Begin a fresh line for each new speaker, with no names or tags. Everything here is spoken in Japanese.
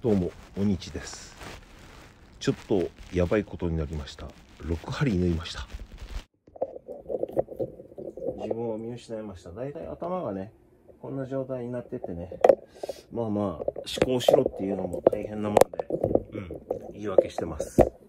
どうもおにちです。ちょっとやばいことになりました。6針縫いました。自分を見失いました。だいたい頭がねこんな状態になっててね、まあ思考しろっていうのも大変なもんで、言い訳してます。